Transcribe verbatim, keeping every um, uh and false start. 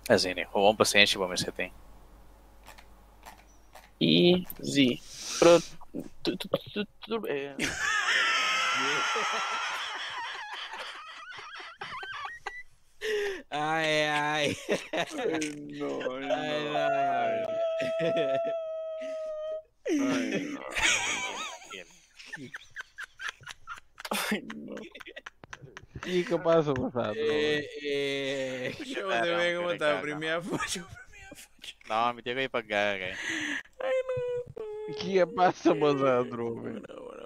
Assim, né? O bom paciente, vamos ver se tem. Easy. Pro... Tu, tu, tu, tu, é... Ai, ai. Ay, no, Ay, no. ay, ay. Ay, no. Bien. Ay, no. E que passa, passado? Eh, eh, Deixa eu ver como tá a primeira foto. Não, me diga aí pra cá, cara. Ai, não. Que passa, passado, homem? Não, não.